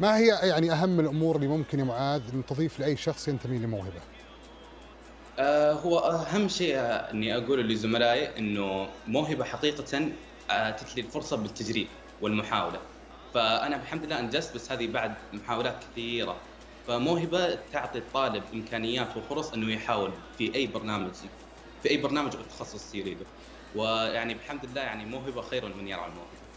ما هي يعني أهم الأمور اللي ممكن يا معاذ أن تضيف لأي شخص ينتمي لموهبة؟ هو أهم شيء إني أقوله لزملائي إنه موهبة حقيقةً أتت لي الفرصة بالتجريب والمحاولة، فأنا الحمد لله أنجزت بس هذه بعد محاولات كثيرة، فموهبة تعطي الطالب إمكانيات وفرص إنه يحاول في أي برنامج أو تخصص يريده، ويعني الحمد لله يعني موهبة خير من يرعى الموهبة.